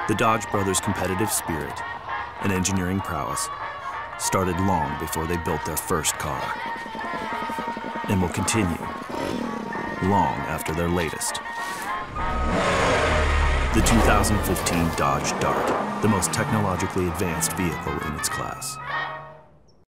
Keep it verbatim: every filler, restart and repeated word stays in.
The Dodge brothers' competitive spirit and engineering prowess started long before they built their first car, and will continue long after their latest. The two thousand fifteen Dodge Dart, the most technologically advanced vehicle in its class.